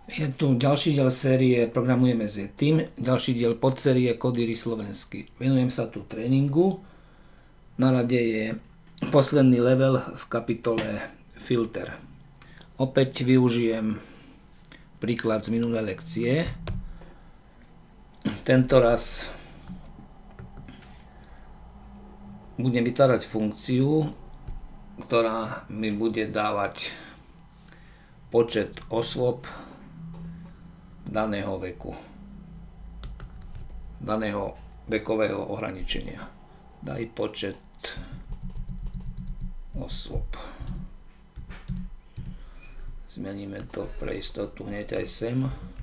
Je tu ďalší diel série Programujeme s Yetim, ďalší diel podsérie Kodíry slovensky. Venujem sa tu tréningu. Na rade je posledný level v kapitole Filter. Opäť využijem príklad z minulé lekcie. Tento raz budem vytvárať funkciu, ktorá mi bude dávať počet osôb daného veku, daného vekového ohraničenia. Daj počet osôb. Zmeníme to pre istotu hneď aj sem.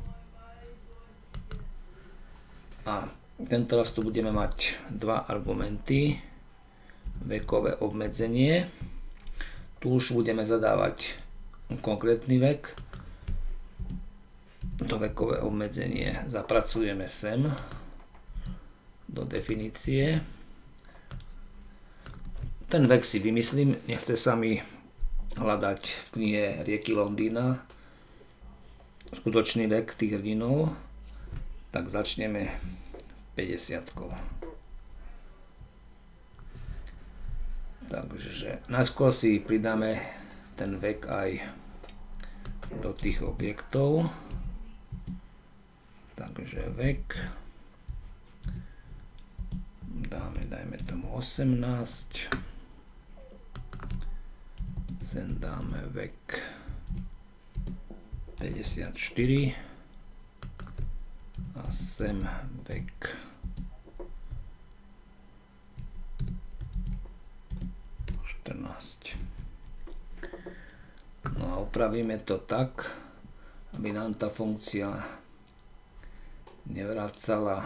A tento raz tu budeme mať dva argumenty. Vekové obmedzenie. Tu už budeme zadávať konkrétny vek. To vekové obmedzenie zapracujeme sem do definície. Ten vek si vymyslím, nechce sa mi hľadať v knihe Rieky Londýna skutočný vek tých hrdinov, tak začneme 50-kou. Takže najskôr si pridáme ten vek aj do tých objektov. Takže vek dajme tomu 18, sem dáme vek 54 a sem vek 14. No a upravíme to tak, aby nám tá funkcia nevracala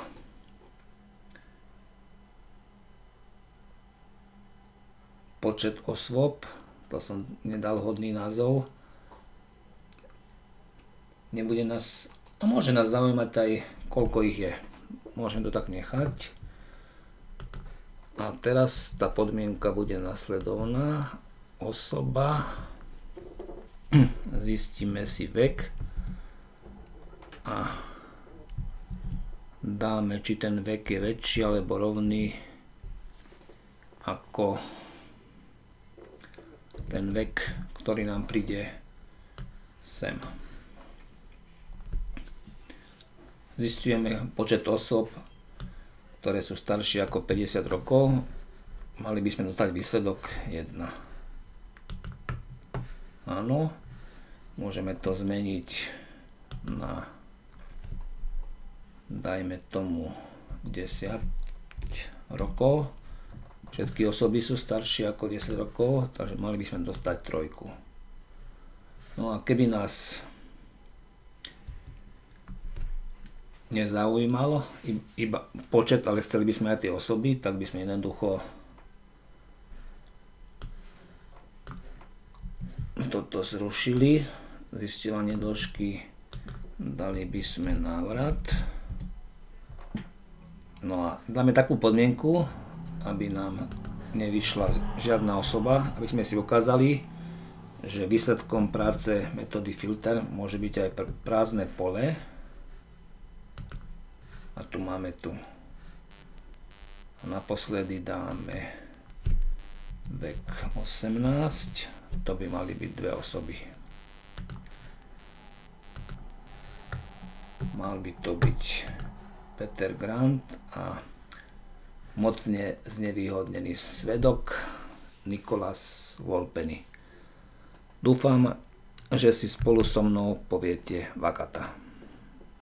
počet osôb, to som nedal hodný názov. Nebude nás, a môže nás zaujímať aj koľko ich je. Môžem to tak nechať. A teraz tá podmienka bude nasledovná. Osoba, zistíme si vek a dáme, či ten vek je väčší alebo rovný ako ten vek, ktorý nám príde sem. Zistujeme počet osôb, ktoré sú staršie ako 50 rokov. Mali by sme dostať výsledok 1. Áno, môžeme to zmeniť na, dajme tomu 10 rokov. Všetky osoby sú staršie ako 10 rokov, takže mali by sme dostať 3. No a keby nás nezaujímalo iba počet, ale chceli by sme aj tie osoby, tak by sme jednoducho toto zrušili. Zisťovanie dĺžky dali by sme návrat. No a dáme takú podmienku, aby nám nevyšla žiadna osoba, aby sme si ukázali, že výsledkom práce metódy filter môže byť aj prázdne pole. A tu máme tu. A naposledy dáme vek 18. To by mali byť dve osoby. Mal by to byť Peter Grant a mocne znevýhodnený svedok Nicholas Wolpenny. Dúfam, že si spolu so mnou poviete Vakata.